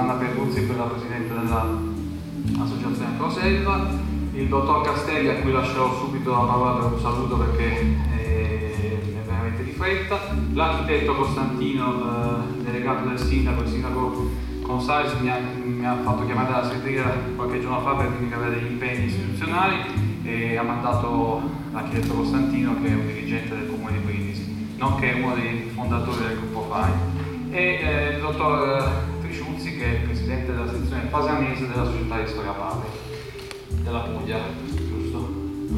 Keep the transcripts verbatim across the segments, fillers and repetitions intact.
Susanna Perruzzi, quella presidente dell'associazione Proselva, il dottor Castelli, a cui lascerò subito la parola per un saluto perché è veramente di fretta, l'architetto Costantino, eh, delegato del sindaco, il sindaco Consales mi ha, mi ha fatto chiamare dalla segreteria qualche giorno fa per dirmi che aveva degli impegni istituzionali e ha mandato l'architetto Costantino, che è un dirigente del comune di Brindisi, nonché uno dei fondatori del gruppo F A I, e eh, il dottor Trisciuzzi, che è il presidente della sezione pasanese della società di storia padre della Puglia, giusto?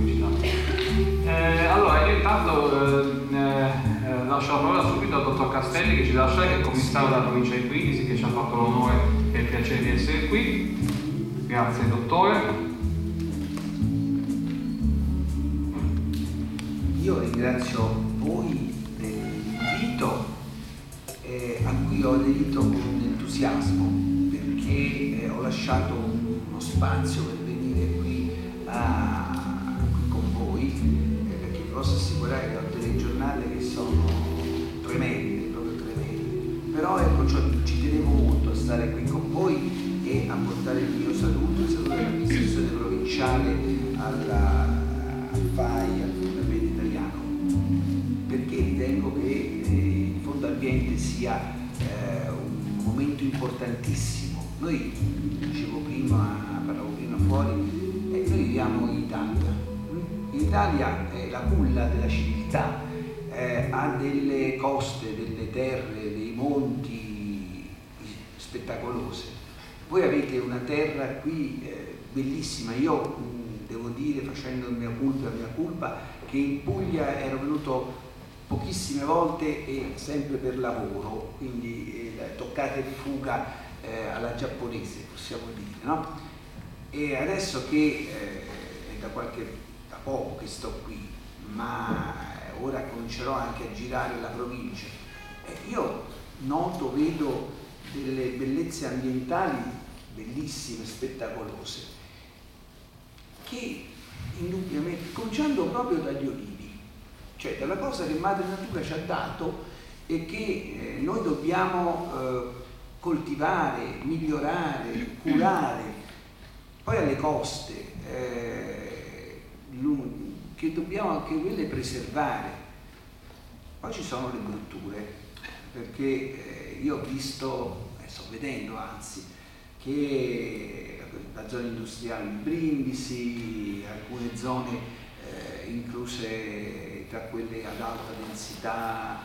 Eh, allora, io intanto eh, eh, lascio la parola subito al dottor Castelli, che ci lascia, che è il commissario della provincia di Brindisi, che ci ha fatto l'onore e il piacere di essere qui. Grazie dottore. Io ringrazio voi dell'invito eh, a cui ho aderito con entusiasmo, perché eh, ho lasciato uno spazio per venire qui, a, qui con voi, eh, perché vi posso assicurare che ho delle giornate che sono tremende, proprio tremende, però ecco, cioè, ci tenevo molto a stare qui con voi e a portare il mio saluto, il saluto dell'amministrazione provinciale alla, al F A I, al Fondamentale Italiano, perché ritengo che eh, il Fondo Ambiente sia eh, un momento importantissimo. Noi, dicevo prima, parlavo prima fuori, eh, noi viviamo in Italia. In Italia è la culla della civiltà, eh, ha delle coste, delle terre, dei monti spettacolose. Voi avete una terra qui eh, bellissima. Io mh, devo dire, facendo il mio colpa, la mia colpa, che in Puglia ero venuto pochissime volte e sempre per lavoro, quindi eh, toccata e fuga eh, alla giapponese, possiamo dire, no? E adesso che eh, è da qualche da poco che sto qui, ma ora comincerò anche a girare la provincia, eh, io noto, vedo delle bellezze ambientali bellissime, spettacolose, che indubbiamente, cominciando proprio dagli olivi, cioè dalla cosa che Madre Natura ci ha dato e che eh, noi dobbiamo eh, coltivare, migliorare, curare. Poi alle coste, eh, che dobbiamo anche quelle preservare. Poi ci sono le brutture, perché eh, io ho visto, eh, sto vedendo anzi, che la zona industriale di Brindisi, alcune zone eh, incluse tra quelle ad alta densità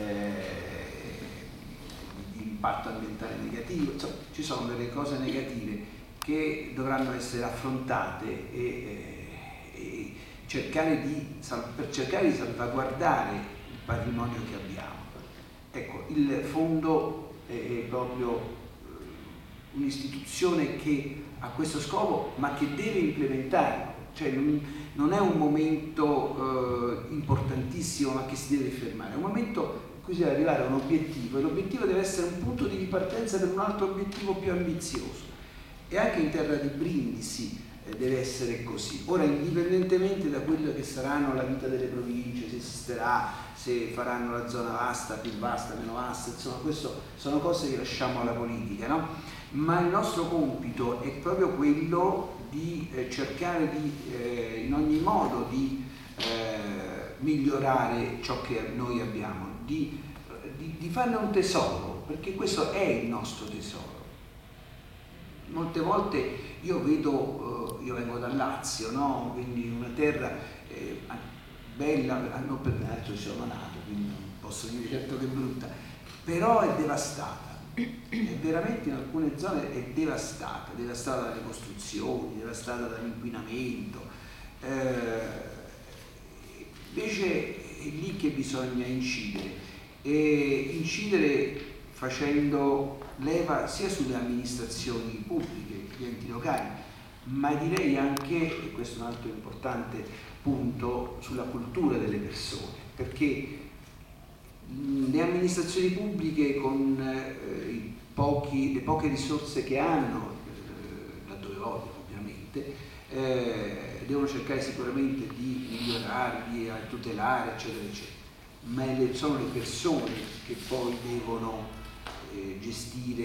eh, di impatto ambientale negativo, insomma ci sono delle cose negative che dovranno essere affrontate e, e cercare di, per cercare di salvaguardare il patrimonio che abbiamo. Ecco, il fondo è proprio un'istituzione che ha questo scopo, ma che deve implementarlo, cioè non, non è un momento eh, importantissimo ma che si deve fermare, è un momento in cui si deve arrivare a un obiettivo e l'obiettivo deve essere un punto di ripartenza per un altro obiettivo più ambizioso. E anche in terra di Brindisi eh, deve essere così. Ora, indipendentemente da quello che saranno la vita delle province, se esisterà, se faranno la zona vasta, più vasta, meno vasta, insomma, queste sono cose che lasciamo alla politica, no? Ma il nostro compito è proprio quello di eh, cercare di, eh, in ogni modo di eh, migliorare ciò che noi abbiamo, di, di, di farne un tesoro, perché questo è il nostro tesoro. Molte volte io vedo, eh, io vengo dal Lazio, no? Quindi una terra eh, bella, non per l'altro ci sono nato, quindi non posso dire certo che è brutta, però è devastata. È veramente in alcune zone è devastata, devastata dalle costruzioni, devastata dall'inquinamento. Eh, invece è lì che bisogna incidere, e incidere facendo leva sia sulle amministrazioni pubbliche, gli enti locali, ma direi anche, e questo è un altro importante punto, sulla cultura delle persone, perché le amministrazioni pubbliche con eh, i pochi, le poche risorse che hanno, eh, laddove vogliono ovviamente, eh, devono cercare sicuramente di migliorarli, a tutelare, eccetera, eccetera, ma le, sono le persone che poi devono eh, gestire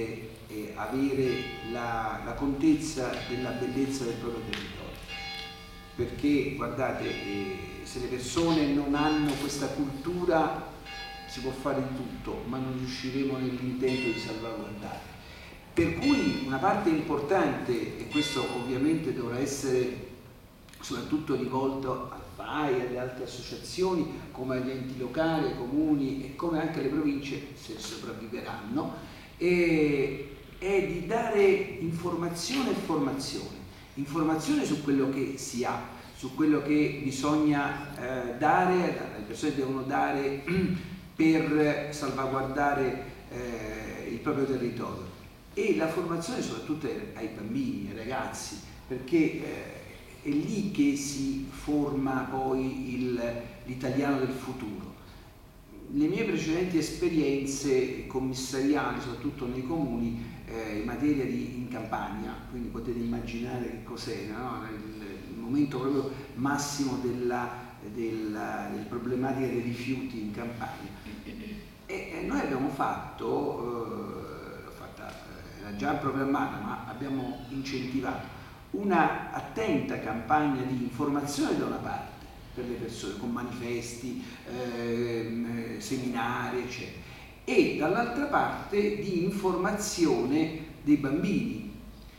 eh, avere la, la contezza della bellezza del proprio territorio, perché guardate, eh, se le persone non hanno questa cultura si può fare di tutto, ma non riusciremo nell'intento di salvaguardare. Per cui una parte importante, e questo ovviamente dovrà essere soprattutto rivolto al F A I, alle altre associazioni, come agli enti locali, ai comuni e come anche alle province, se sopravviveranno, e, è di dare informazione e formazione. Informazione su quello che si ha, su quello che bisogna eh, dare, le persone devono dare per salvaguardare eh, il proprio territorio, e la formazione soprattutto ai bambini, ai ragazzi, perché eh, è lì che si forma poi l'italiano del futuro. Le mie precedenti esperienze commissariali, soprattutto nei comuni, eh, in materia di in campagna, quindi potete immaginare che cos'era, no? il, il momento proprio massimo della, della, della problematica dei rifiuti in campagna. E, e noi abbiamo fatto, eh, fatta, era già programmata, ma abbiamo incentivato una attenta campagna di informazione da una parte per le persone, con manifesti, eh, seminari, eccetera, e dall'altra parte di informazione dei bambini,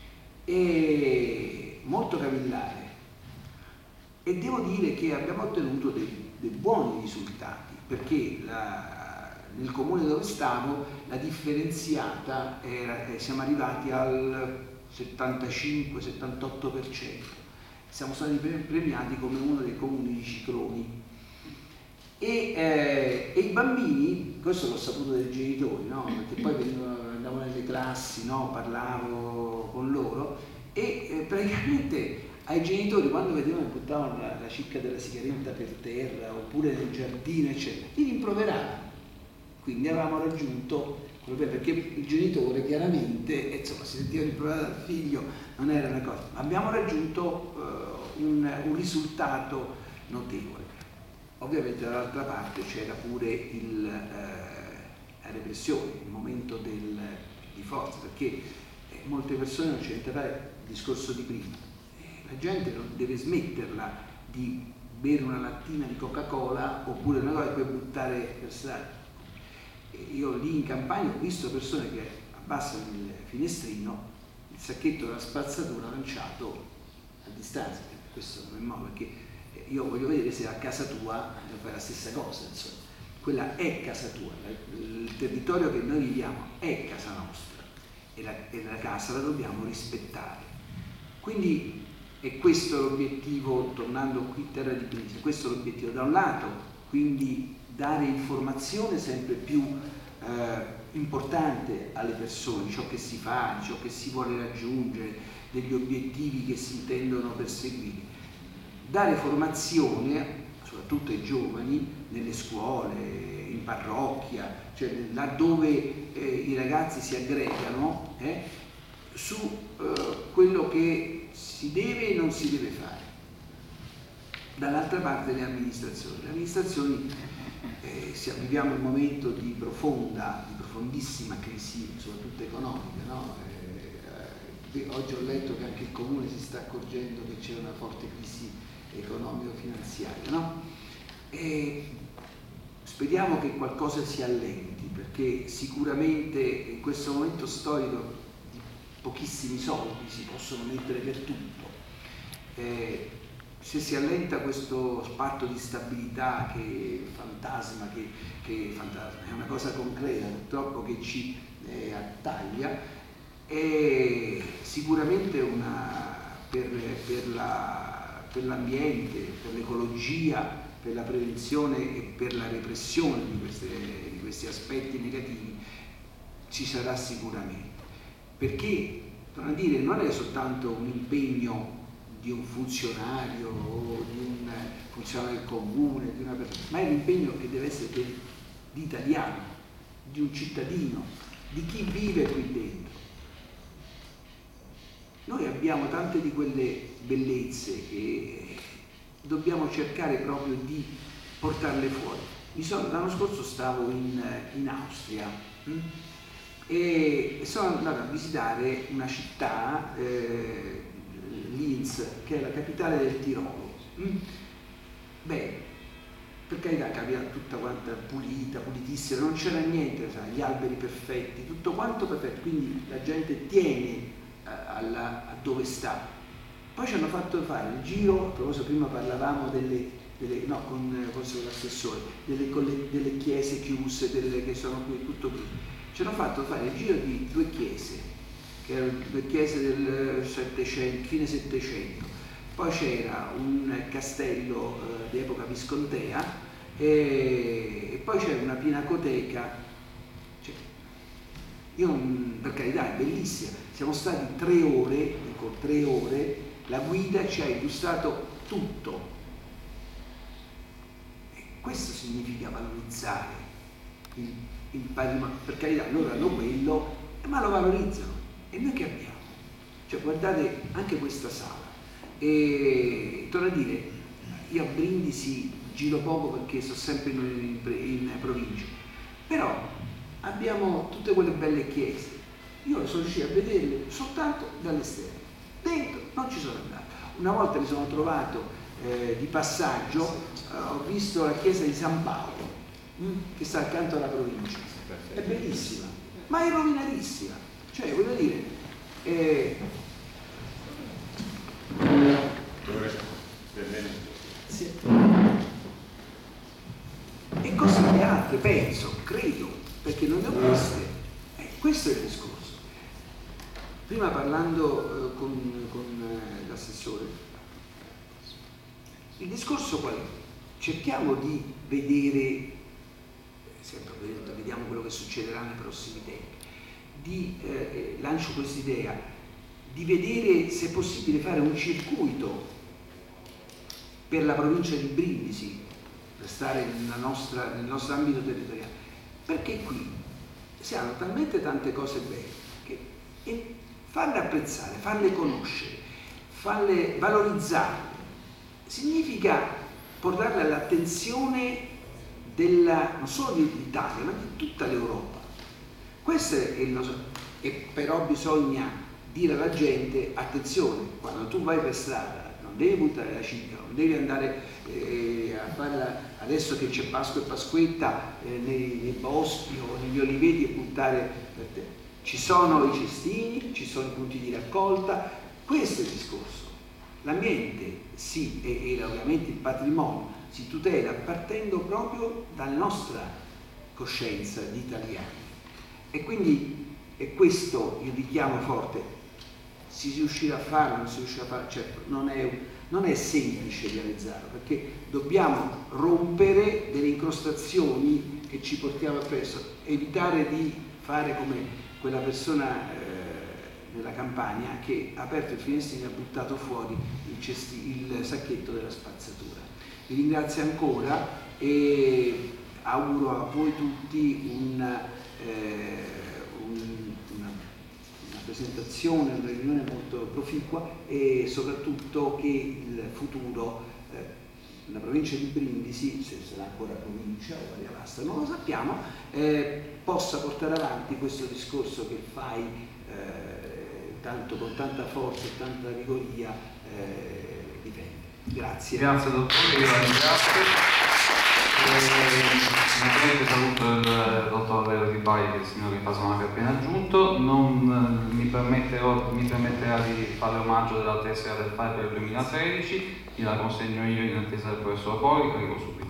e molto capillare, e devo dire che abbiamo ottenuto dei, dei buoni risultati, perché la, nel comune dove stavo la differenziata era, eh, siamo arrivati al settantacinque settantotto per cento, siamo stati premiati come uno dei comuni di cicloni, e, eh, e i bambini, questo l'ho saputo dai genitori, no? Perché poi venivano, andavo nelle classi, no? Parlavo con loro, e eh, praticamente ai genitori, quando vedevano che buttavano la, la cicca della sigaretta per terra oppure nel giardino eccetera, li rimproveravano. Quindi avevamo raggiunto, perché il genitore chiaramente, insomma, si sentiva rimproverato dal figlio, non era una cosa, abbiamo raggiunto uh, un, un risultato notevole. Ovviamente dall'altra parte c'era pure il, uh, la repressione, il momento del, di forza, perché eh, molte persone non c'è niente da fare, il discorso di prima, eh, la gente non deve smetterla di bere una lattina di Coca-Cola oppure una cosa e poi buttare per strada. Io lì in campagna ho visto persone che abbassano il finestrino, il sacchetto della spazzatura lanciato a distanza. Questo non è modo, perché io voglio vedere se a casa tua fai la stessa cosa, insomma. Quella è casa tua, il territorio che noi viviamo è casa nostra, e la, e la casa la dobbiamo rispettare. Quindi è questo l'obiettivo, tornando qui in terra di Brindisi, questo è l'obiettivo, da un lato quindi dare informazione sempre più eh, importante alle persone, ciò che si fa, ciò che si vuole raggiungere, degli obiettivi che si intendono perseguire, dare formazione soprattutto ai giovani nelle scuole, in parrocchia, cioè laddove eh, i ragazzi si aggregano, eh, su eh, quello che si deve e non si deve fare. Dall'altra parte le amministrazioni. Le amministrazioni eh, siamo, viviamo un momento di profonda, di profondissima crisi, soprattutto economica, no? eh, eh, oggi ho letto che anche il comune si sta accorgendo che c'è una forte crisi economico-finanziaria, no? E speriamo che qualcosa si allenti, perché sicuramente in questo momento storico di pochissimi soldi si possono mettere per tutto. Eh, se si allenta questo patto di stabilità che fantasma, che, che fantasma, è una cosa concreta purtroppo che ci eh, attaglia, è sicuramente una, per, per, la, per l'ambiente, per l'ecologia, per la prevenzione e per la repressione di, queste, di questi aspetti negativi ci sarà sicuramente, perché, torno a dire, non è soltanto un impegno di un funzionario o di un funzionario del comune, di una persona, ma è l'impegno che deve essere di italiano, di un cittadino, di chi vive qui dentro. Noi abbiamo tante di quelle bellezze che dobbiamo cercare proprio di portarle fuori. Mi sono, l'anno scorso stavo in, in Austria, hm? e sono andato a visitare una città, eh, Linz, che è la capitale del Tirolo. Mm? Beh, per carità, capita tutta quanta pulita, pulitissima, non c'era niente, sai, gli alberi perfetti, tutto quanto perfetto, quindi la gente tiene alla, a dove sta. Poi ci hanno fatto fare il giro, a proposito prima parlavamo delle, delle no, con, con l'assessore, delle, delle chiese chiuse, delle che sono qui, tutto qui. Ci hanno fatto fare il giro di due chiese, che erano due chiese del settecento, fine settecento. Poi c'era un castello eh, di epoca viscontea e, e poi c'era una pinacoteca. Cioè, io, per carità, è bellissima. Siamo stati tre ore, dico tre ore, la guida ci ha illustrato tutto. E questo significa valorizzare il, il patrimonio. Per carità, loro hanno quello, ma lo valorizzano. E noi che abbiamo? Cioè, guardate anche questa sala. E torno a dire, io a Brindisi giro poco perché sono sempre in, in, in provincia, però abbiamo tutte quelle belle chiese, io sono riuscito a vederle soltanto dall'esterno, dentro non ci sono andato. Una volta mi sono trovato eh, di passaggio, eh, ho visto la chiesa di San Paolo mh, che sta accanto alla provincia, è bellissima ma è rovinatissima, cioè voglio dire eh, sì. E così le altre, penso, credo, perché non ne ho viste. Eh, questo è il discorso. Prima parlando eh, con, con eh, l'assessore, il discorso qual è? Cerchiamo di vedere, sempre vediamo quello che succederà nei prossimi tempi, di, eh, lancio quest'idea, di vedere se è possibile fare un circuito per la provincia di Brindisi, per stare nella nostra, nel nostro ambito territoriale, perché qui si hanno talmente tante cose belle che e farle apprezzare, farle conoscere, farle valorizzare, significa portarle all'attenzione della, non solo dell'Italia, ma di tutta l'Europa. Questo è il nostro, e però bisogna dire alla gente, attenzione, quando tu vai per strada non devi buttare la cicca, non devi andare eh, a farla, adesso che c'è Pasqua e Pasquetta eh, nei, nei boschi o negli oliveti e buttare per te. Ci sono i cestini, ci sono i punti di raccolta, questo è il discorso. L'ambiente sì, e, e ovviamente il patrimonio si tutela partendo proprio dalla nostra coscienza di italiani. E quindi è questo il richiamo forte. Si riuscirà a farlo, non si riuscirà a farlo, certo, non è, non è semplice realizzarlo, perché dobbiamo rompere delle incrostazioni che ci portiamo appresso, evitare di fare come quella persona eh, nella campagna che ha aperto il finestrino e ha buttato fuori il, cesti, il sacchetto della spazzatura. Vi ringrazio ancora e auguro a voi tutti un, eh, un, una, una presentazione, una riunione molto proficua e soprattutto che il futuro, eh, la provincia di Brindisi, se sarà ancora provincia o Varia Vasta, non lo sappiamo, eh, possa portare avanti questo discorso che fai eh, tanto, con tanta forza e tanta vigoria eh, difende. Grazie. Grazie dottore, io la ringrazio. Naturalmente saluto il dottor Vero Di Bai, che il signor Pasona che ha appena aggiunto. Non mi, permetterò, mi permetterà di fare omaggio della tessera del F A I per il duemilatredici, gliela consegno io in attesa del professor Poli, arrivo subito.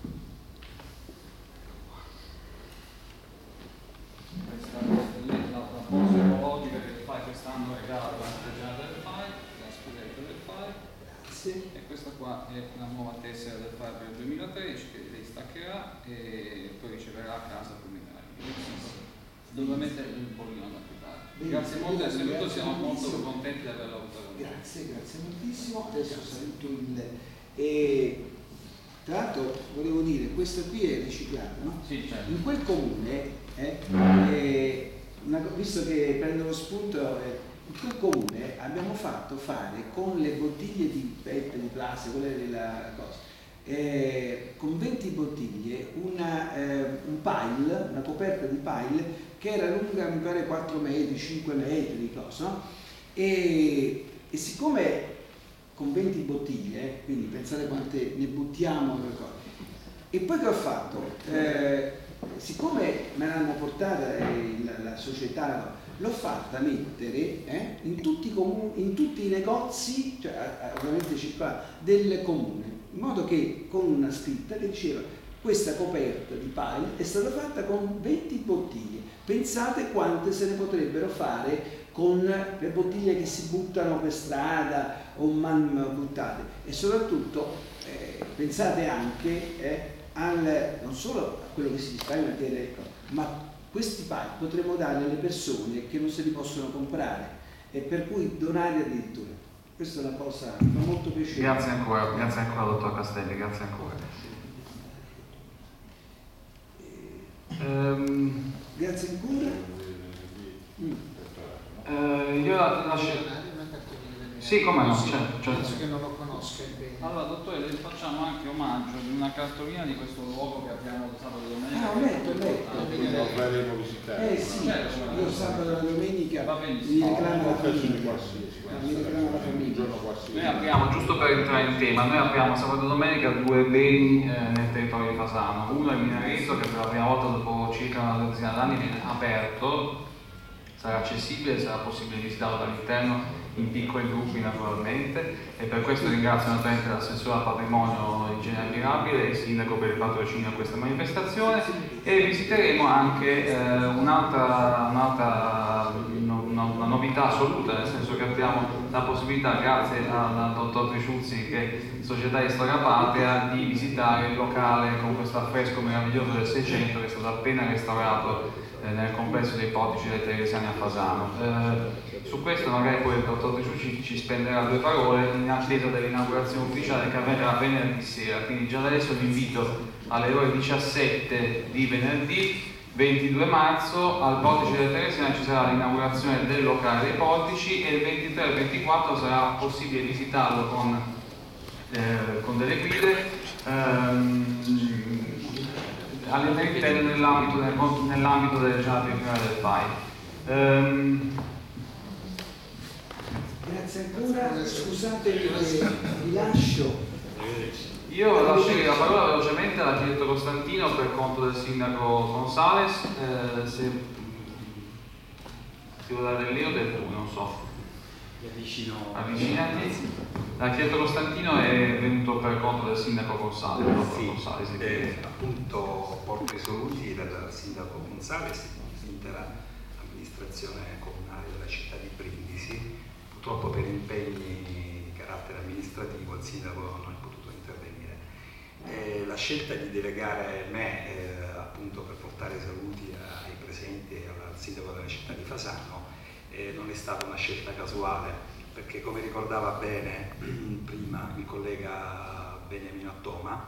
Questa è la proposta enologica che F A I quest'anno regala la giornata del F A I, la scudetta del F A I. Sì. E questa qua è la nuova tessera del F A I per il duemilatredici che lei staccherà e poi riceverà a casa il comitato. Dove mettere il bollino da applicare. Grazie molto del saluto, siamo molto contenti di averla avuta. Grazie, grazie moltissimo. Adesso saluto il... E, tra l'altro volevo dire, questo qui è riciclato, no? Sì, certo. In quel comune, eh, eh, una, visto che prendo lo spunto, eh, in quel comune abbiamo fatto fare con le bottiglie di P E T, di plastica, quelle della cosa, eh, con venti bottiglie, una, eh, un pile, una coperta di pile che era lunga mi pare quattro metri, cinque metri di cosa, no? e, e siccome con venti bottiglie, quindi pensate quante ne buttiamo, e poi che ho fatto? Eh, siccome me l'hanno portata eh, la, la società, l'ho fatta mettere eh, in, tutti i comuni, in tutti i negozi, cioè ovviamente circolare, del comune, in modo che con una scritta che diceva questa coperta di pile è stata fatta con venti bottiglie. Pensate quante se ne potrebbero fare con le bottiglie che si buttano per strada o man buttate, e soprattutto eh, pensate anche eh, al, non solo a quello che si distrae in materia, ecco, ma questi pile potremmo darli alle persone che non se li possono comprare e per cui donare addirittura. Questa è una cosa che fa molto piacere. Grazie ancora, grazie ancora dottor Castelli, grazie ancora. Um, grazie ancora. Mm. Uh, io la, la sì, come no, certo, certo. Penso che non lo conosca bene. Allora, dottore, le facciamo anche omaggio di una cartolina di questo luogo che abbiamo sabato e domenica. Ah, ho letto, ho letto. Lo faremo visitare. Eh sì, certo, io sabato e la domenica va benissimo. mi reclamo la No, famiglia. qualsiasi, Mi reclamo la famiglia. Noi abbiamo, giusto per entrare in tema, noi abbiamo sabato e domenica due beni eh, nel territorio di Fasano. Uno è il Minareto, che per la prima volta dopo circa una dozzina d'anni viene aperto, sarà accessibile, sarà possibile visitarlo dall'interno in piccoli gruppi naturalmente, e per questo ringrazio naturalmente l'assessore al patrimonio Ingegner Mirabile e il sindaco per il patrocinio a questa manifestazione, e visiteremo anche eh, un'altra, un'altra no, no, una novità assoluta, nel senso che abbiamo la possibilità, grazie al, al dottor Triciuzzi, che è società di storia patria, di visitare il locale con questo affresco meraviglioso del Seicento che è stato appena restaurato eh, nel complesso dei portici dei Teresiani a Fasano. Eh, su questo magari poi il dottor Triciuzzi ci spenderà due parole in attesa dell'inaugurazione ufficiale che avverrà venerdì sera, quindi già da adesso vi invito alle ore diciassette di venerdì ventidue marzo al portice delle Teresiane ci sarà l'inaugurazione del locale dei portici, e il ventitré e il ventiquattro sarà possibile visitarlo con, eh, con delle guide ehm, all'interno nell'ambito, nell'ambito delle giornate prima del F A I. Ehm, Grazie ancora, scusatemi che vi lascio. Io lascerei la parola velocemente all'architetto Costantino per conto del sindaco Gonzales, eh, se ti vuoi dare del lei o del tu, non so. Avvicinati. L'architetto Costantino è venuto per conto del sindaco Gonzales. Sì, Gonzales eh, appunto porto i saluti dal sindaco Gonzales e dell'intera amministrazione comunale della città di Brindisi. Purtroppo per impegni di carattere amministrativo il sindaco non è potuto intervenire. Eh, la scelta di delegare me eh, appunto per portare i saluti ai presenti e al sindaco della città di Fasano eh, non è stata una scelta casuale, perché come ricordava bene prima il collega Beniamino Attoma,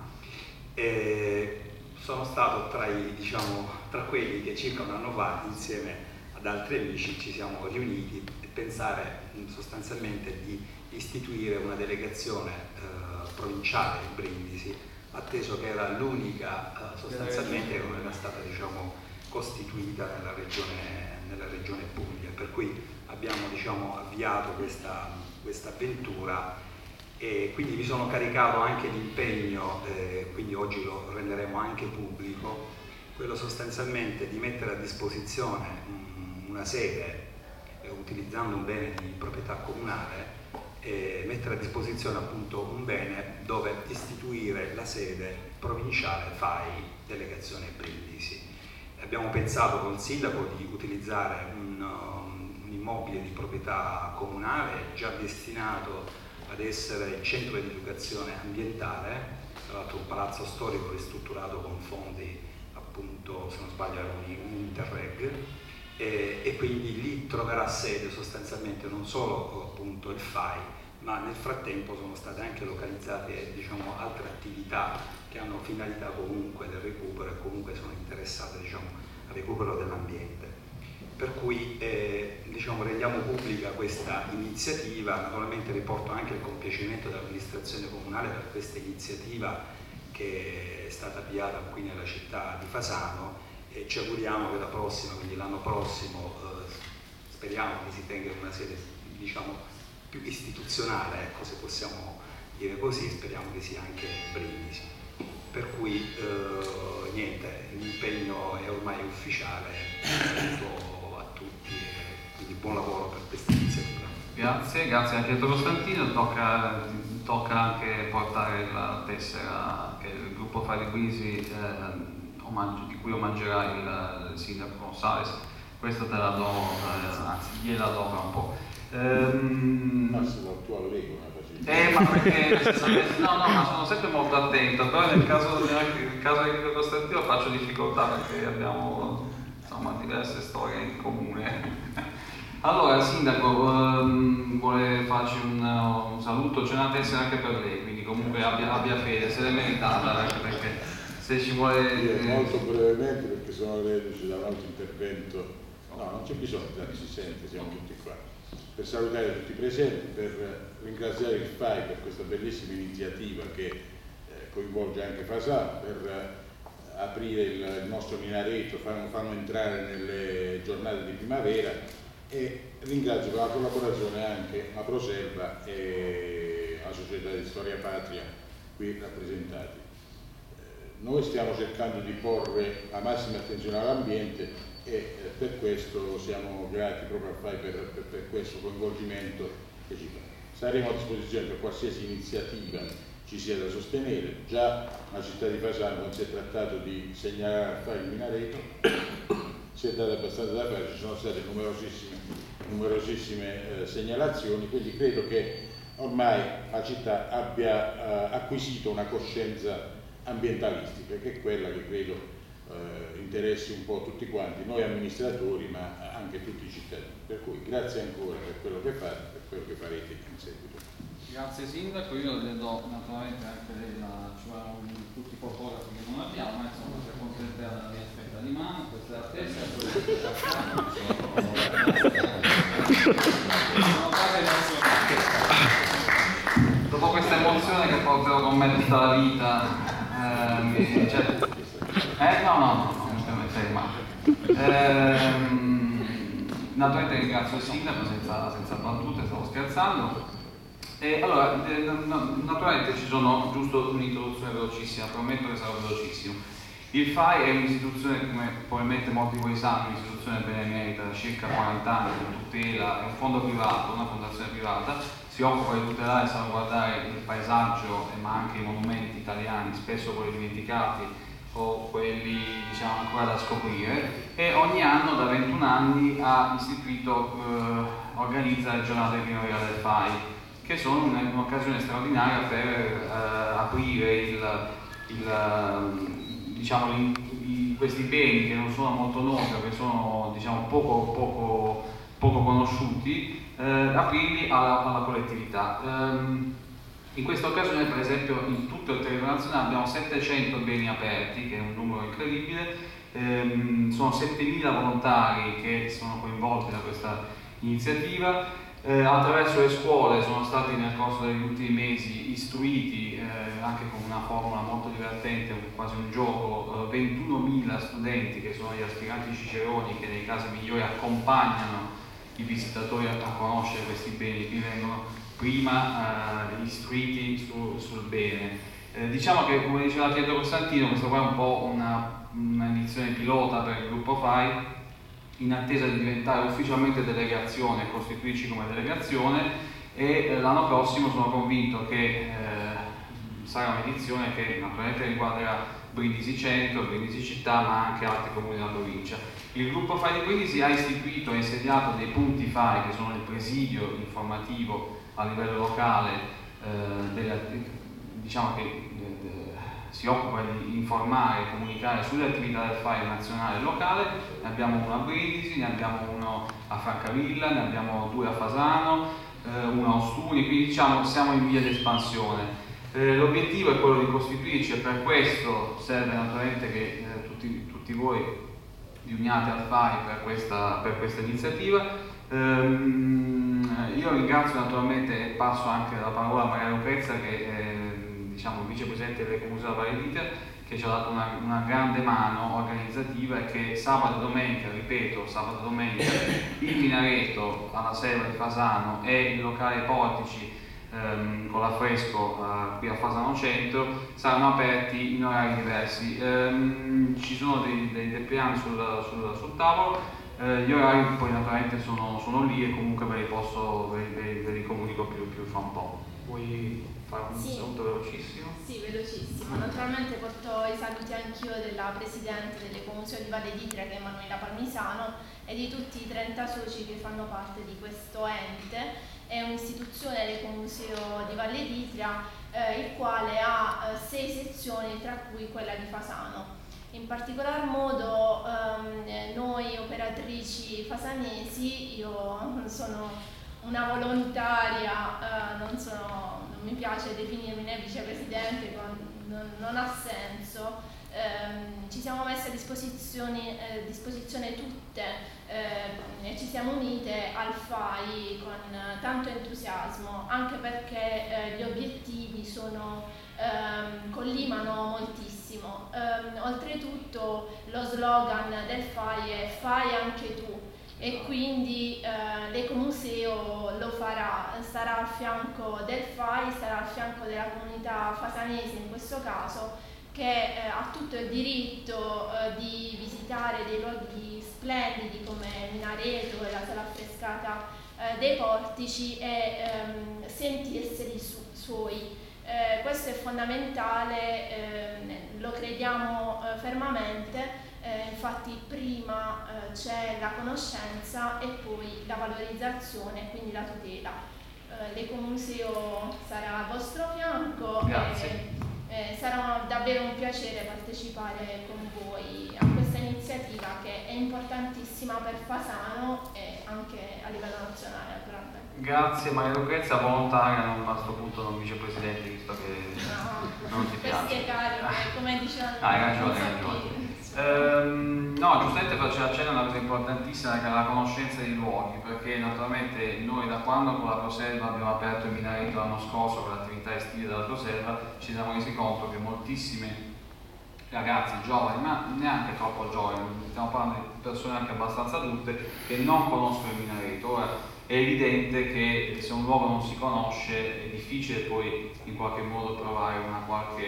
eh, sono stato tra, i, diciamo, tra quelli che circa un anno fa insieme ad altri amici ci siamo riuniti e pensare sostanzialmente di istituire una delegazione eh, provinciale in Brindisi, atteso che era l'unica eh, sostanzialmente che non era stata, diciamo, costituita nella regione, nella regione Puglia, per cui abbiamo, diciamo, avviato questa, questa avventura e quindi mi sono caricato anche l'impegno, eh, quindi oggi lo renderemo anche pubblico, quello sostanzialmente di mettere a disposizione mh, una sede eh, utilizzando un bene di proprietà comunale, e mettere a disposizione appunto un bene dove istituire la sede provinciale F A I Delegazione Brindisi. Abbiamo pensato con il sindaco di utilizzare un, um, un immobile di proprietà comunale già destinato ad essere il centro di educazione ambientale, tra l'altro un palazzo storico ristrutturato con fondi appunto, se non sbaglio era un, un Interreg, e, e quindi lì troverà sede sostanzialmente non solo appunto il F A I, ma nel frattempo sono state anche localizzate, diciamo, altre attività che hanno finalità comunque del recupero e comunque sono interessate, diciamo, al recupero dell'ambiente. Per cui eh, diciamo, rendiamo pubblica questa iniziativa, naturalmente riporto anche il compiacimento dell'amministrazione comunale per questa iniziativa che è stata avviata qui nella città di Fasano, e ci auguriamo che la prossima, quindi l'anno prossimo, eh, speriamo che si tenga in una sede, diciamo, più istituzionale, ecco, se possiamo dire così, speriamo che sia anche Brindisi. Per cui eh, niente, l'impegno è ormai ufficiale, saluto a tutti e quindi buon lavoro per questa iniziativa. Grazie, grazie anche a Costantino, tocca, tocca anche portare la tessera che il gruppo Fai di Brindisi eh, di cui omaggerà il, il sindaco Gonzales. Questa te la do, eh, anzi gliela do tra un po'. Ehm, Massimo, tu allego una Eh, ma perché no, no, ma sono sempre molto attento, però nel caso, nel caso di Guido Costantino faccio difficoltà perché abbiamo insomma diverse storie in comune. Allora, il sindaco um, vuole farci un, un saluto, c'è una tessera anche per lei, quindi comunque abbia, abbia fede, se l'è meritata, anche perché se ci vuole... Io molto brevemente, perché sono reduce da un altro intervento, no, non c'è bisogno, si sente, siamo tutti qua. Per salutare tutti i presenti, per ringraziare il F A I per questa bellissima iniziativa che eh, coinvolge anche Fasano, per eh, aprire il, il nostro minareto, fanno, fanno entrare nelle giornate di primavera, e ringrazio per la collaborazione anche la Proselva e la Società di Storia Patria qui rappresentati. Eh, noi stiamo cercando di porre la massima attenzione all'ambiente e eh, per questo siamo grati proprio a F A I per, per, per questo coinvolgimento che ci fa. Saremo a disposizione per qualsiasi iniziativa ci sia da sostenere. Già la città di Fasano, quando si è trattato di segnalare a F A I il minareto, si è dato abbastanza da fare, ci sono state numerosissime, numerosissime eh, segnalazioni, quindi credo che ormai la città abbia eh, acquisito una coscienza ambientalistica, che è quella che credo eh, interessi un po' tutti quanti, noi amministratori ma anche tutti i cittadini. Per cui grazie ancora per quello che fate, per quello che farete in seguito. Grazie Sindaco, io le do naturalmente anche lei la, cioè tutti i fotografi che non abbiamo, ma insomma si accontenta della mia fetta di mano, questa è la testa, questa è la Dopo questa emozione che porterò con me tutta la vita, eh, mi, cioè, eh no no no, non stiamo mettendo ehm, naturalmente ringrazio il sindaco senza, senza battute, stavo scherzando. E allora, naturalmente ci sono, giusto un'introduzione velocissima, prometto che sarà velocissimo. Il F A I è un'istituzione, come probabilmente molti di voi sanno, un'istituzione benemerita da circa quaranta anni, di tutela, è un fondo privato, una fondazione privata, si occupa di tutelare e salvaguardare il paesaggio, ma anche i monumenti italiani, spesso quelli dimenticati o quelli diciamo ancora da scoprire, e ogni anno da ventuno anni ha istituito, eh, organizza le giornate di primavera del F A I, che sono un'occasione straordinaria per eh, aprire il, il, diciamo, i, questi beni che non sono molto noti, che sono diciamo, poco, poco, poco conosciuti, eh, aprirli alla, alla collettività. Um, in questa occasione, per esempio, in tutto il territorio nazionale abbiamo settecento beni aperti, che è un numero incredibile, um, sono settemila volontari che sono coinvolti da questa iniziativa. Eh, attraverso le scuole sono stati nel corso degli ultimi mesi istruiti, eh, anche con una formula molto divertente, quasi un gioco, eh, ventunomila studenti che sono gli aspiranti ciceroni che nei casi migliori accompagnano i visitatori a, a conoscere questi beni, qui vengono prima eh, istruiti su, sul bene. Eh, diciamo che, come diceva Pietro Costantino, questa qua è un po' una, una edizione pilota per il gruppo F A I, in attesa di diventare ufficialmente delegazione, costituirci come delegazione, e eh, l'anno prossimo sono convinto che eh, sarà un'edizione che naturalmente riguarderà Brindisi Centro, Brindisi Città, ma anche altri comuni della provincia. Il gruppo F A I di Brindisi ha istituito e insediato dei punti F A I, che sono il presidio informativo a livello locale, eh, delle, diciamo che eh, si occupa di informare e comunicare sulle attività del F A I nazionale e locale. Ne abbiamo uno a Brindisi, ne abbiamo uno a Francavilla, ne abbiamo due a Fasano, eh, uno a Ostuni, quindi diciamo siamo in via di espansione. Eh, l'obiettivo è quello di costituirci, e per questo serve naturalmente che eh, tutti, tutti voi vi uniate al F A I per questa, per questa iniziativa. Ehm, io ringrazio naturalmente e passo anche la parola a Maria Lucrezia che eh, diciamo, il vicepresidente delle Comunità della Valle d'Itria, che ci ha dato una, una grande mano organizzativa, e che sabato e domenica, ripeto, sabato e domenica, il minareto alla Selva di Fasano e il locale Portici ehm, con l'affresco eh, qui a Fasano Centro saranno aperti in orari diversi. Ehm, ci sono dei, dei, dei piani sul, sul, sul tavolo. Eh, gli orari poi naturalmente sono, sono lì, e comunque ve li posso, ve, ve, ve li comunico più, più fra un po'. Vuoi fare un sì. saluto velocissimo? Sì, velocissimo. Naturalmente porto i saluti anch'io della Presidente dell'Ecomuseo di Valle d'Itria, che è Emanuela Palmisano, e di tutti i trenta soci che fanno parte di questo ente. È un'istituzione, l'Ecomuseo di Valle d'Itria, eh, il quale ha eh, sei sezioni, tra cui quella di Fasano. In particolar modo ehm, noi operatrici fasanesi, io sono una volontaria, eh, non, sono, non mi piace definirmi né vicepresidente, non, non ha senso, ehm, ci siamo messi a disposizione, eh, disposizione tutte eh, e ci siamo unite al F A I con eh, tanto entusiasmo, anche perché eh, gli obiettivi sono, ehm, collimano moltissimo. Um, oltretutto lo slogan del F A I è "Fai anche tu", e quindi uh, l'Ecomuseo lo farà, sarà al fianco del F A I, sarà al fianco della comunità fasanese in questo caso, che uh, ha tutto il diritto uh, di visitare dei luoghi splendidi come il Minareto e la sala affrescata uh, dei Portici, e um, sentirseli su- suoi. Eh, questo è fondamentale, eh, lo crediamo eh, fermamente, eh, infatti prima eh, c'è la conoscenza e poi la valorizzazione, quindi la tutela. Eh, L'Ecomuseo sarà al vostro fianco. Grazie. E eh, sarà davvero un piacere partecipare con voi a questa iniziativa, che è importantissima per Fasano e anche a livello nazionale, naturalmente. Grazie Maria Lucrezia, volontaria, non, a questo punto non vicepresidente, visto che No, non ti piace. queste cariche, come dicevano. Ah, hai ragione, hai ragione. Ehm, no, giustamente faceva accenno a una cosa importantissima, che è la conoscenza dei luoghi, perché naturalmente noi, da quando con la Proselva abbiamo aperto il minareto l'anno scorso con l'attività estiva della Proselva, ci siamo resi conto che moltissimi ragazzi giovani, ma neanche troppo giovani, stiamo parlando di persone anche abbastanza adulte, che non conoscono il minareto. Ora, è evidente che se un luogo non si conosce è difficile poi in qualche modo trovare una qualche,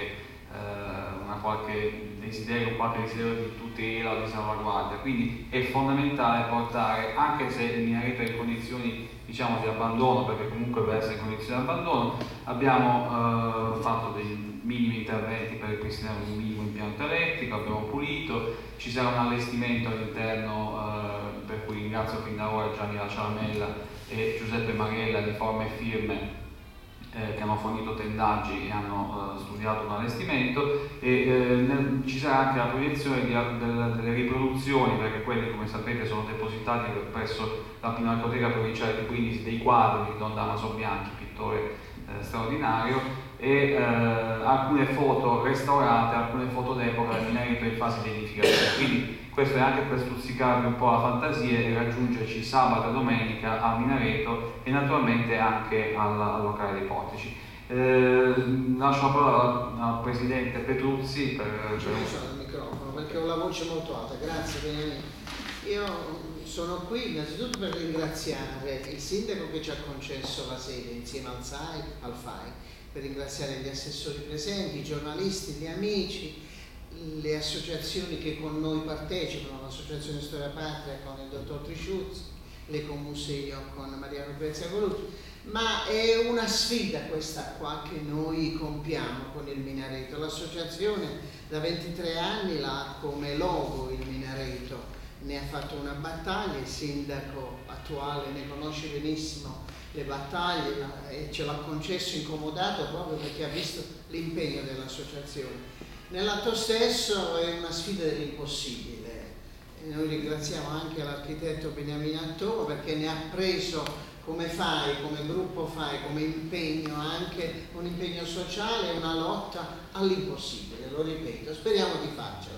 eh, una qualche desiderio, un qualche desiderio di tutela o di salvaguardia. Quindi è fondamentale portare, anche se il minareto è in condizioni, diciamo, di abbandono, perché comunque deve essere in condizioni di abbandono, abbiamo eh, fatto dei minimi interventi per ripristinare un minimo impianto elettrico, abbiamo pulito, ci sarà un allestimento all'interno, eh, per cui ringrazio fin da ora Gianni Ciaramella e Giuseppe Mariella di Forme e Firme, eh, che hanno fornito tendaggi e hanno eh, studiato un allestimento, e eh, nel, ci sarà anche la proiezione di, del, delle riproduzioni, perché quelli, come sapete, sono depositati presso la Pinacoteca Provinciale di Brindisi, dei quadri di Don Damaso Bianchi, pittore eh, straordinario, e eh, alcune foto restaurate, alcune foto d'epoca del minareto in fase di edificazione. Quindi questo è anche per stuzzicarvi un po' la fantasia e raggiungerci sabato e domenica al minareto, e naturalmente anche al, al locale dei Portici. Eh, lascio la parola al presidente Petruzzi per, per... il microfono perché ho la voce molto alta. Grazie Beniamino. Io sono qui innanzitutto per ringraziare il sindaco che ci ha concesso la sede insieme al S A I, al F A I, per ringraziare gli assessori presenti, i giornalisti, gli amici, le associazioni che con noi partecipano, l'Associazione Storia Patria con il dottor Trisciuzzi, l'Ecomuseo con Maria Lucrezia Colucci, ma è una sfida questa qua che noi compiamo con il minareto. L'associazione da ventitré anni l'ha come logo il minareto, ne ha fatto una battaglia, il sindaco attuale ne conosce benissimo le battaglie e ce l'ha concesso incomodato proprio perché ha visto l'impegno dell'associazione. Nell'atto stesso è una sfida dell'impossibile. E noi ringraziamo anche l'architetto Beniamino Attoro perché ne ha preso come F A I, come gruppo F A I, come impegno, anche un impegno sociale, una lotta all'impossibile, lo ripeto, speriamo di farcela.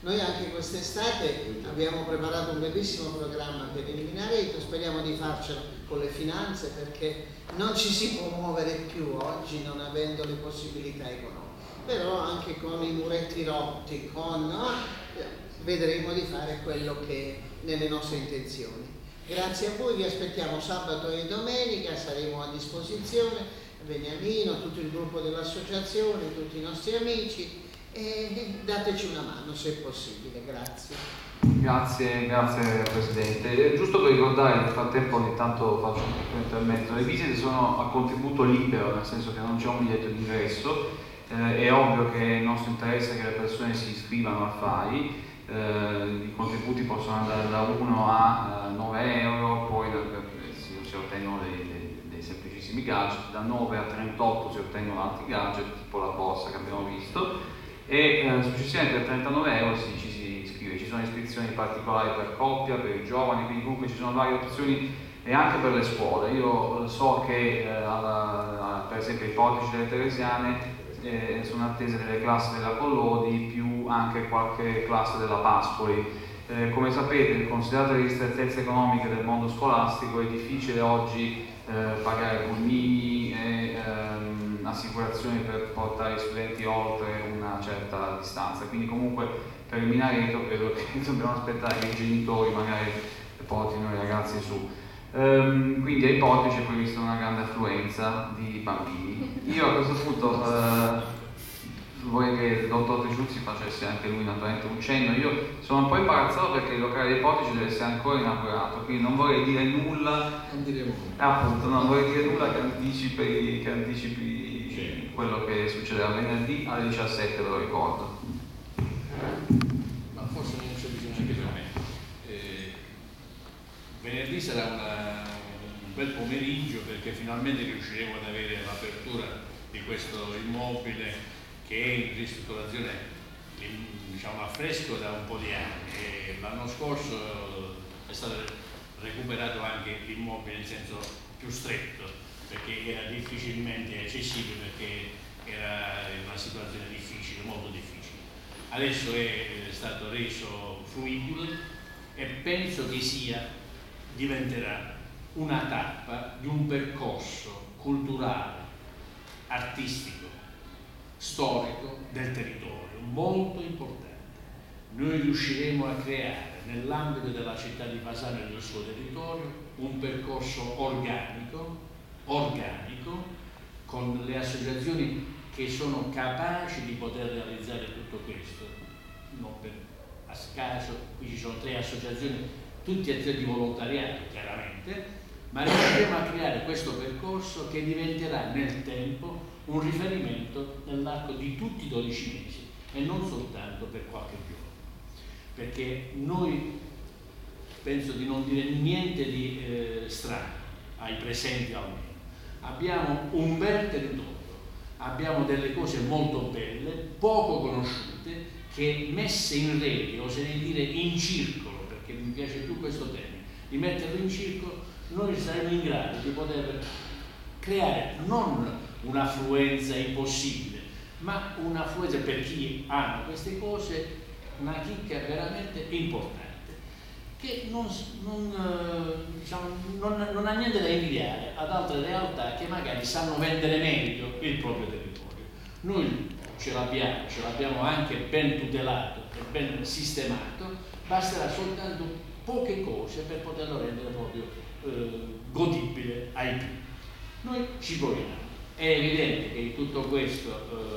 Noi anche quest'estate abbiamo preparato un bellissimo programma per il minareto, speriamo di farcelo con le finanze, perché non ci si può muovere più oggi non avendo le possibilità economiche, però anche con i muretti rotti, con, no? vedremo di fare quello che è nelle nostre intenzioni. Grazie a voi, vi aspettiamo sabato e domenica, saremo a disposizione, Beniamino, tutto il gruppo dell'associazione, tutti i nostri amici, e dateci una mano se è possibile. Grazie. Grazie, grazie Presidente. Eh, giusto per ricordare, nel frattempo ogni tanto faccio un piccolo intermezzo, le visite sono a contributo libero, nel senso che non c'è un biglietto d'ingresso, eh, è ovvio che il nostro interesse è che le persone si iscrivano al F A I, eh, i contributi possono andare da uno a nove euro, poi si, si ottengono dei, dei, dei semplicissimi gadget, da nove a trentotto si ottengono altri gadget, tipo la borsa che abbiamo visto, e eh, successivamente per trentanove euro si, ci si iscrive. Ci sono iscrizioni particolari per coppia, per i giovani, quindi comunque ci sono varie opzioni e anche per le scuole. Io so che eh, alla, alla, per esempio i portici delle Teresiane eh, sono attese delle classi della Collodi più anche qualche classe della Pascoli. Eh, come sapete, considerate le ristrettezze economiche del mondo scolastico, è difficile oggi eh, pagare pulmini e ehm, assicurazioni per portare gli studenti oltre una certa distanza, quindi comunque per il minareto credo che dobbiamo aspettare che i genitori magari portino i ragazzi su. Ehm, quindi ai portici è prevista una grande affluenza di bambini. Io a questo punto eh, vorrei che il dottor Triciuzzi facesse anche lui naturalmente un cenno. Io sono un po' imbarazzato perché il locale dei portici deve essere ancora inaugurato, quindi non vorrei dire nulla, non diremo appunto, non vorrei dire nulla che anticipi, che anticipi sì. quello che succederà venerdì alle diciassette, ve lo ricordo. Ma forse non c'è bisogno anche per me. Eh, venerdì sarà una, un bel pomeriggio, perché finalmente riusciremo ad avere l'apertura di questo immobile che è in ristrutturazione, diciamo, a fresco da un po' di anni, e l'anno scorso è stato recuperato anche l'immobile in senso più stretto, perché era difficilmente accessibile, perché era in una situazione difficile, molto difficile. Adesso è stato reso fruibile e penso che sia, diventerà una tappa di un percorso culturale, artistico, storico del territorio, molto importante. Noi riusciremo a creare nell'ambito della città di Fasano e del suo territorio un percorso organico, organico, con le associazioni che sono capaci di poter realizzare tutto questo. Non per a caso, qui ci sono tre associazioni, tutti e tre di volontariato chiaramente, ma riusciremo a creare questo percorso che diventerà nel tempo un riferimento nell'arco di tutti i dodici mesi e non soltanto per qualche giorno, perché noi penso di non dire niente di eh, strano ai presenti almeno. Abbiamo un bel territorio, abbiamo delle cose molto belle, poco conosciute, che messe in rete, oserei dire in circolo, perché mi piace più questo termine, di metterlo in circolo, noi saremo in grado di poter creare non un'affluenza impossibile, ma un'affluenza per chi ama queste cose, una chicca veramente importante, che non, non, diciamo, non, non ha niente da invidiare ad altre realtà che magari sanno vendere meglio il proprio territorio. Noi ce l'abbiamo, ce l'abbiamo anche ben tutelato e ben sistemato, basterà soltanto poche cose per poterlo rendere proprio eh, godibile ai più. Noi ci proviamo. È evidente che in tutto questo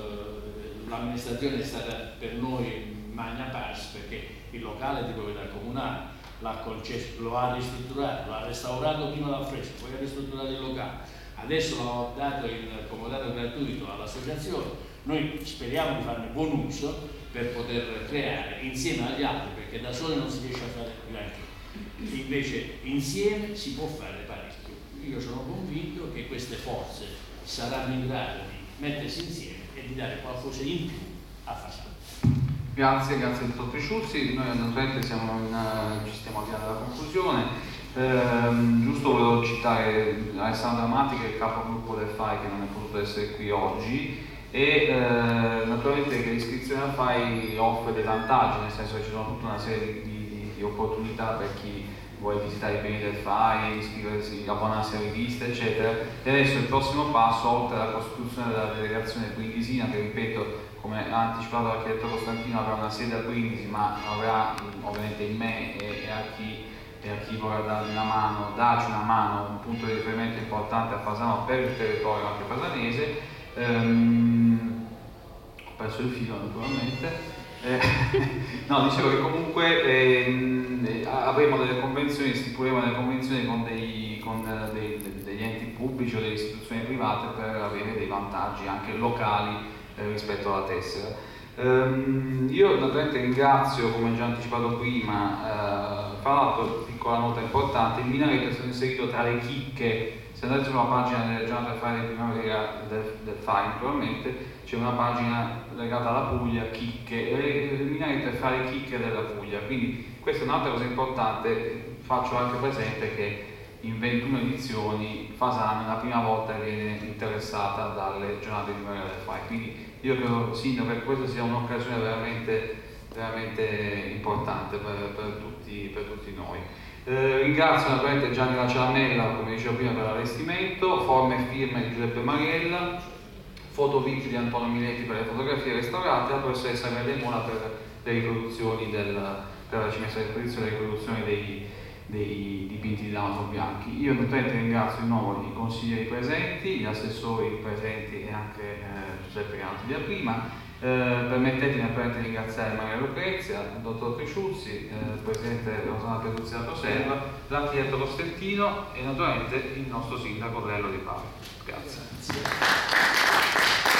eh, l'amministrazione è stata per noi magna pars, perché il locale è di proprietà comunale, l'ha concesso, lo ha ristrutturato, lo ha restaurato prima dal fresco, poi ha ristrutturato il locale, adesso l'ho dato in comodato gratuito all'associazione. Noi speriamo di farne buon uso per poter creare insieme agli altri, perché da soli non si riesce a fare granché, invece insieme si può fare parecchio. Io sono convinto che queste forze saranno in grado di mettersi insieme e di dare qualcosa in più a Fasano. Grazie, grazie dottor Triciuzzi. Noi naturalmente siamo in, ci stiamo avviando alla conclusione. Eh, giusto volevo citare Alessandra Amati, che è il capogruppo del F A I, che non è potuto essere qui oggi, e eh, naturalmente naturalmente che l'iscrizione al F A I offre dei vantaggi, nel senso che ci sono tutta una serie di, di, di opportunità per chi vuole visitare i beni del F A I, iscriversi, abbonarsi a riviste, eccetera. E adesso il prossimo passo, oltre alla costituzione della delegazione brindisina, che ripeto, come ha anticipato l'architetto Costantino, avrà una sede a Brindisi, ma avrà ovviamente in me e, e a chi e a chi vorrà darmi una mano, darci una mano, un punto di riferimento importante a Fasano per il territorio anche fasanese. Ehm, ho perso il filo naturalmente. Eh, no, dicevo che comunque eh, avremo delle convenzioni, stipuleremo delle convenzioni con, dei, con dei, degli enti pubblici o delle istituzioni private per avere dei vantaggi anche locali eh, rispetto alla tessera. Um, io naturalmente ringrazio, come già anticipato prima, uh, fra l'altro, piccola nota importante, il minareto è stato inserito tra le chicche. Se andate sulla pagina delle giornate del F A I di primavera del, del F A I, naturalmente c'è una pagina legata alla Puglia, chicche, e il minareto è fra le chicche della Puglia, quindi questa è un'altra cosa importante. Faccio anche presente che in ventuno edizioni Fasano è la prima volta che viene interessata dalle giornate di primavera del F A I, quindi io credo, Sindaco, che questa sia un'occasione veramente, veramente importante per, per, tutti, per tutti noi. Eh, ringrazio naturalmente Gianni Lacianella, come dicevo prima, per l'allestimento, forme e firme di Giuseppe Mariella, foto video di Antonio Minetti per le fotografie restaurate, la professoressa Medemona per le riproduzioni del, per la ci messa a disposizione le riproduzioni dei, dei dipinti di Damaso Bianchi. Io naturalmente ringrazio di nuovo i consiglieri presenti, gli assessori presenti e anche eh, Giuseppe Ganti di prima. Eh, permettetemi naturalmente di ringraziare Maria Lucrezia, il dottor Trisciuzzi, eh, il presidente Rosanna Peduzzi della Proserva, l'architetto Costantino e naturalmente il nostro sindaco Lello Di Paolo. Grazie. Grazie.